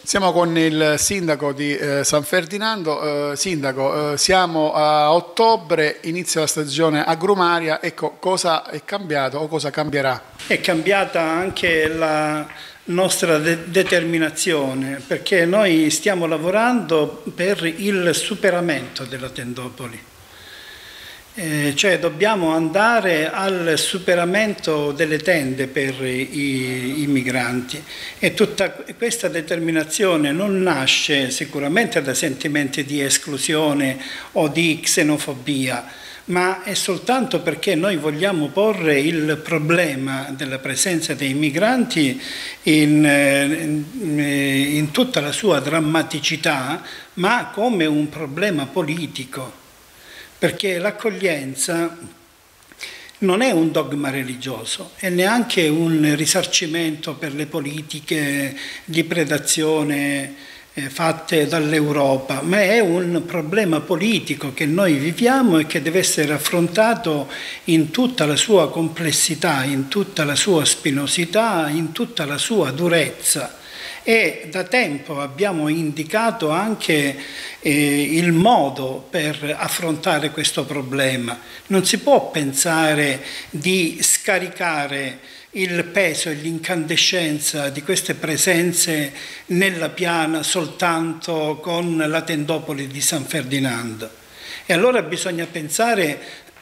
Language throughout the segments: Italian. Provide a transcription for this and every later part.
Siamo con il sindaco di San Ferdinando. Sindaco, siamo a ottobre, inizia la stagione agrumaria, ecco, cosa è cambiato o cosa cambierà? È cambiata anche la nostra determinazione, perché noi stiamo lavorando per il superamento della tendopoli. Cioè dobbiamo andare al superamento delle tende per i migranti, e tutta questa determinazione non nasce sicuramente da sentimenti di esclusione o di xenofobia, ma è soltanto perché noi vogliamo porre il problema della presenza dei migranti in tutta la sua drammaticità, ma come un problema politico. Perché l'accoglienza non è un dogma religioso e neanche un risarcimento per le politiche di predazione fatte dall'Europa, ma è un problema politico che noi viviamo e che deve essere affrontato in tutta la sua complessità, in tutta la sua spinosità, in tutta la sua durezza. E da tempo abbiamo indicato anche il modo per affrontare questo problema. Non si può pensare di scaricare il peso e l'incandescenza di queste presenze nella piana soltanto con la tendopoli di San Ferdinando. E allora bisogna pensare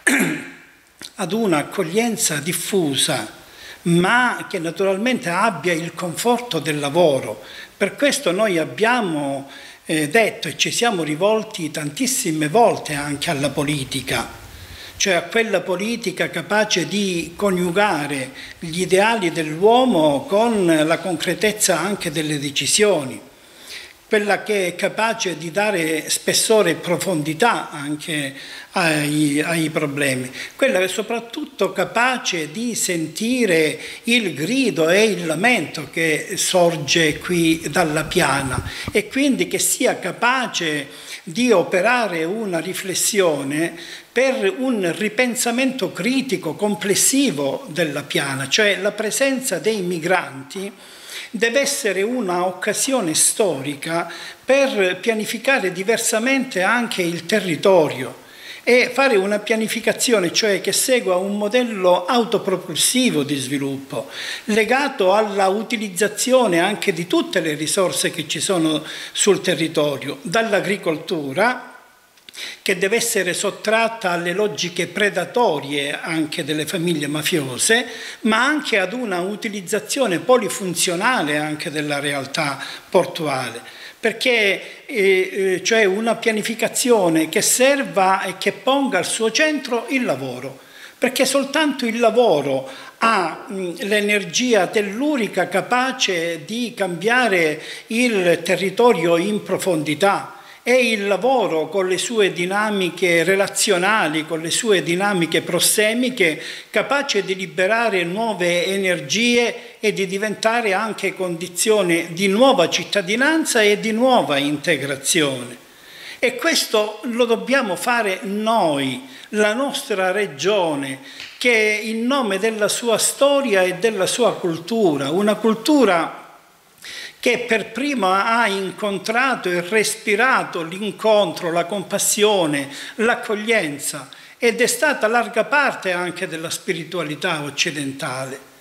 ad un'accoglienza diffusa, ma che naturalmente abbia il conforto del lavoro. Per questo noi abbiamo detto e ci siamo rivolti tantissime volte anche alla politica, cioè a quella politica capace di coniugare gli ideali dell'uomo con la concretezza anche delle decisioni, quella che è capace di dare spessore e profondità anche ai problemi, quella che è soprattutto capace di sentire il grido e il lamento che sorge qui dalla piana, e quindi che sia capace di operare una riflessione per un ripensamento critico complessivo della piana, cioè la presenza dei migranti deve essere un'occasione storica per pianificare diversamente anche il territorio e fare una pianificazione, cioè che segua un modello autopropulsivo di sviluppo, legato alla utilizzazione anche di tutte le risorse che ci sono sul territorio, dall'agricoltura, che deve essere sottratta alle logiche predatorie anche delle famiglie mafiose, ma anche ad una utilizzazione polifunzionale anche della realtà portuale, perché cioè una pianificazione che serva e che ponga al suo centro il lavoro, perché soltanto il lavoro ha l'energia tellurica capace di cambiare il territorio in profondità. È il lavoro con le sue dinamiche relazionali, con le sue dinamiche prossemiche, capace di liberare nuove energie e di diventare anche condizione di nuova cittadinanza e di nuova integrazione. E questo lo dobbiamo fare noi, la nostra regione, che in nome della sua storia e della sua cultura, una cultura che per prima ha incontrato e respirato l'incontro, la compassione, l'accoglienza, ed è stata larga parte anche della spiritualità occidentale.